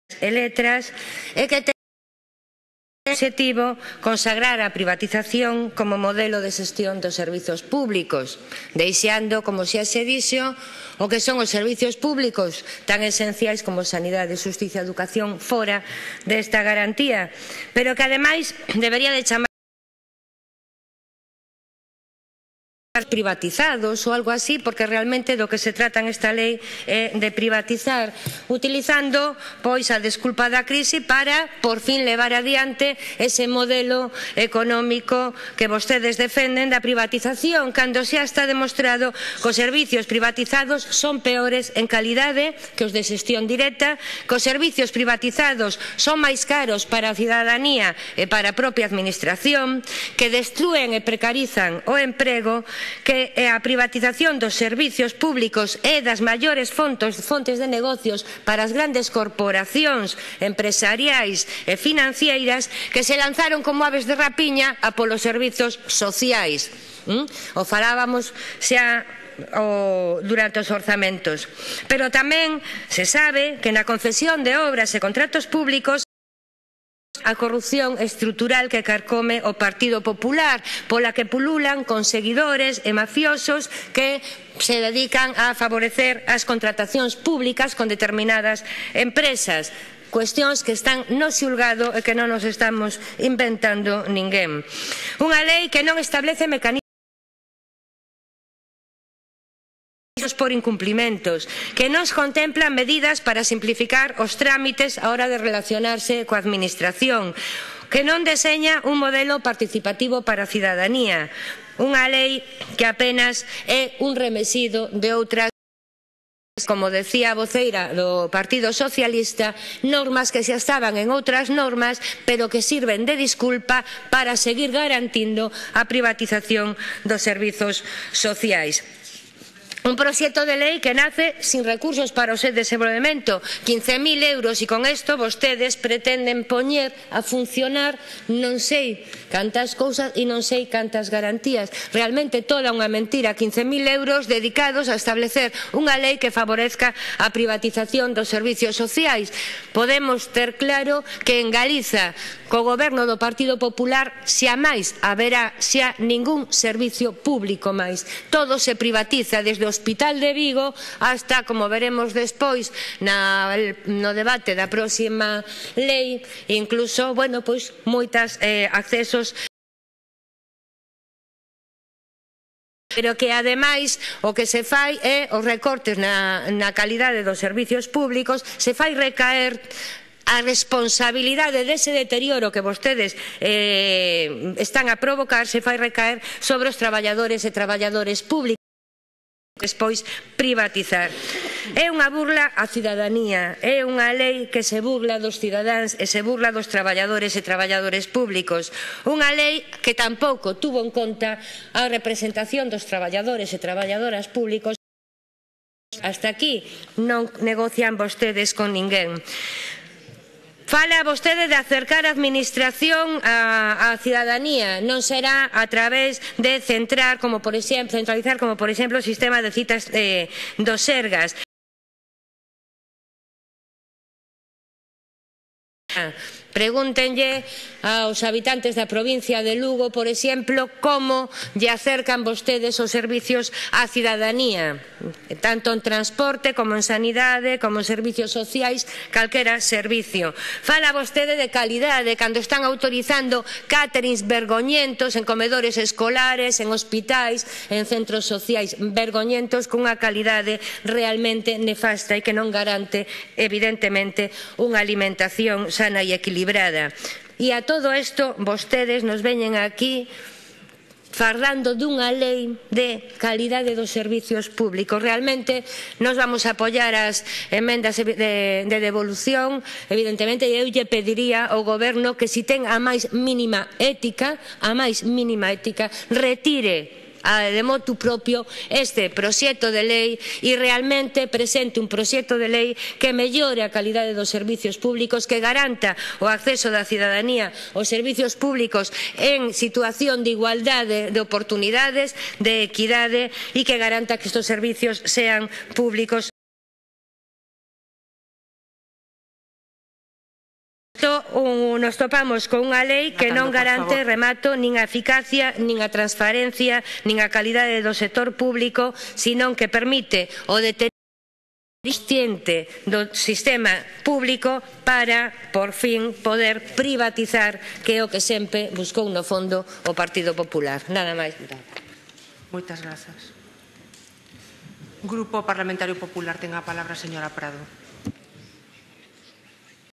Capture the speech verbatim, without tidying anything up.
e letras e que ten o obxectivo consagrar a privatización como modelo de xestión dos servizos públicos, deixando, como xa se dixo, o que son os servizos públicos tan esenciais como sanidade, xustiza e educación fora desta garantía, pero que ademais debería de chamar privatizados ou algo así, porque realmente do que se trata en esta lei é de privatizar, utilizando pois a desculpa da crise para por fin levar adiante ese modelo económico que vostedes defenden da privatización, cando xa está demostrado que os servicios privatizados son peores en calidade que os de xestión directa, que os servicios privatizados son máis caros para a cidadanía e para a propia administración, que destrúen e precarizan o emprego, que a privatización dos servicios públicos é das maiores fontes, fontes de negocios para as grandes corporacións empresariais e financeiras que se lanzaron como aves de rapiña a polos servizos sociais. ¿Mm? O falábamos xa O, durante os orzamentos. Pero tamén se sabe que na concesión de obras e contratos públicos a corrupción estrutural que carcome o Partido Popular, pola que pululan con seguidores e mafiosos que se dedican a favorecer as contratacións públicas con determinadas empresas. Cuestións que están no xulgado e que non nos estamos inventando ninguén. Unha lei que non establece mecanismos por incumplimentos, que nos contemplan medidas para simplificar os trámites á hora de relacionarse coa administración, que non deseña un modelo participativo para a cidadanía, unha lei que apenas é un remesido de outras, como decía a voceira do Partido Socialista, normas que xa estaban en outras normas, pero que sirven de disculpa para seguir garantindo a privatización dos servizos sociais. Un proxecto de lei que nace sin recursos para o seu desenvolvemento, quince mil euros, e con isto vostedes pretenden poñer a funcionar non sei cantas cousas e non sei cantas garantías. Realmente toda unha mentira, quince mil euros dedicados a establecer unha lei que favorezca a privatización dos servizos sociais. Podemos ter claro que en Galiza, co goberno do Partido Popular, xa máis haberá xa ningún servicio público máis. Todo se privatiza, desde o Hospital de Vigo hasta, como veremos despois na, no debate da próxima lei, incluso, bueno, pois moitas eh, accesos, pero que ademais o que se fai é os recortes na, na calidade dos servicios públicos, se fai recaer a responsabilidade dese deterioro que vostedes eh, están a provocar, se fai recaer sobre os traballadores e traballadores públicos, despois privatizar. É unha burla á cidadanía, é unha lei que se burla dos cidadáns e se burla dos traballadores e traballadores públicos, unha lei que tampouco tuvo en conta a representación dos traballadores e traballadoras públicos. Hasta aquí non negocian vostedes con ninguén. Fala vostede de acercar a administración á cidadanía, non será a través de centrar, como por exemplo, centralizar, como por exemplo o sistema de citas eh, dos Sergas. Pregúntenlle aos habitantes da provincia de Lugo, por exemplo, como lle acercan vostedes os servicios á cidadanía, tanto en transporte como en sanidade, como en servicios sociais, calquera servicio. Fala vostede de calidade, cando están autorizando cáterings vergoñentos en comedores escolares, en hospitais, en centros sociais vergoñentos, cunha calidade realmente nefasta e que non garante, evidentemente, unha alimentación sana e equilibrada. E a todo isto vostedes nos veñen aquí fardando dunha lei de calidade dos servizos públicos. Realmente nos vamos a apoiar as emendas de, de devolución, evidentemente, e eu lle pediría ao goberno que, si ten a máis mínima ética, a máis mínima ética, retire de motu propio este proxecto de lei e realmente presente un proxecto de lei que mellore a calidade dos servicios públicos, que garanta o acceso da cidadanía aos servicios públicos en situación de igualdade de oportunidades, de equidade, e que garanta que estes servicios sean públicos tanto, nos topamos con unha lei que non garante, remato, nin a eficacia, nin a transparencia, nin a calidade do sector público, senón que permite o deterioro consciente do sistema público para, por fin, poder privatizar, que é o que sempre buscou no fondo o Partido Popular. Nada máis. Moitas grazas. Grupo Parlamentario Popular, ten a palabra a señora Prado.